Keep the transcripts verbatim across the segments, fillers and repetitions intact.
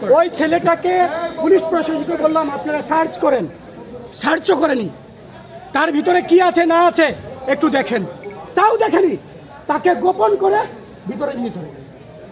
ওই ছেলেটাকে পুলিশ প্রশাসনকে বললাম আপনারা সার্চ করেন, সার্চও করেনি, তার ভিতরে কি আছে না আছে একটু দেখেন, তাও দেখেনি, তাকে গোপন করে ভিতরে নিয়ে চলে গেছে।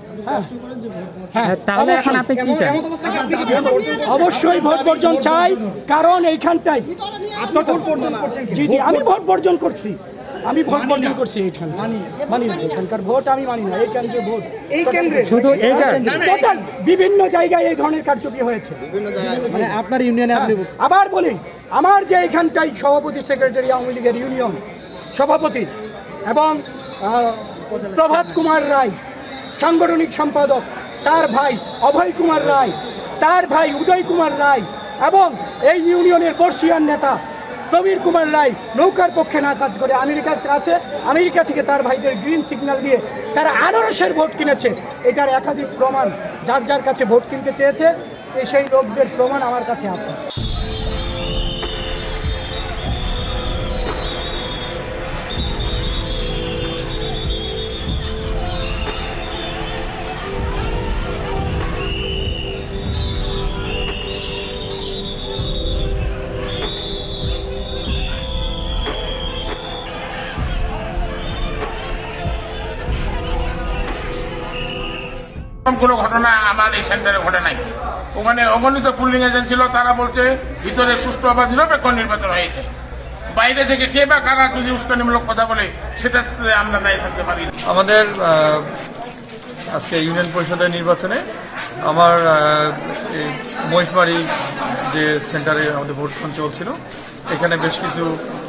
অবশ্যই ভোট বর্জন চাই, কারণ এইখানটাই জি জি আমি ভোট বর্জন করছি, আমি ভোট বর্জন করছি এইখানে মানি না, এখানকার ভোট আমি মানি না। এই কেন্দ্রে ভোট এই কেন্দ্রে শুধু টোটাল বিভিন্ন জায়গায় এই ধরনের কারচুপি হয়েছে মানে আপনার ইউনিয়নে। আবার বলি, আমার যে এইখানটাই সভাপতি সেক্রেটারি আওয়ামী লীগের ইউনিয়ন সভাপতি এবং প্রভাত কুমার রায় সাংগঠনিক সম্পাদক, তার ভাই অভয় কুমার রায়, তার ভাই উদয় কুমার রায় এবং এই ইউনিয়নের বর্ষিয়ান নেতা প্রবীর কুমার রায় নৌকার পক্ষে না কাজ করে আমেরিকার কাছে, আমেরিকা থেকে তার ভাইদের গ্রিন সিগন্যাল দিয়ে তারা আনারসের ভোট কিনেছে। এটার একাধিক প্রমাণ, যার যার কাছে ভোট কিনতে চেয়েছে সেই লোকদের প্রমাণ আমার কাছে আছে। কোনো ঘটনা আমার এই সেন্টারে ঘটে নাই। ওখানে অগণিত পুলিং এজেন্ট ছিল, তারা বলছে ভিতরে সুষ্ঠু বা নিরপেক্ষ নির্বাচন হয়েছে। বাইরে থেকে কে বা কারা যদি উস্কানিমূলক কথা বলে সেটা আমরা দায়ী থাকতে পারি না। আমাদের আজকে ইউনিয়ন পরিষদের নির্বাচনে আমার মহিষমারি যে সেন্টারে আমাদের ভোট চলছিল, এখানে বেশ কিছু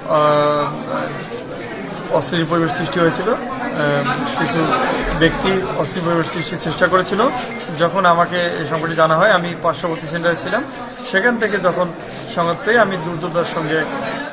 অস্থির পরিবেশ সৃষ্টি হয়েছিল। কিছু ব্যক্তি অস্থির পরিবেশ সৃষ্টির চেষ্টা করেছিল। যখন আমাকে এই সংবাদটি জানা হয়, আমি পার্শ্ববর্তী সেন্টারে ছিলাম, সেখান থেকে যখন সংবাদ পেয়ে আমি দ্রুততার সঙ্গে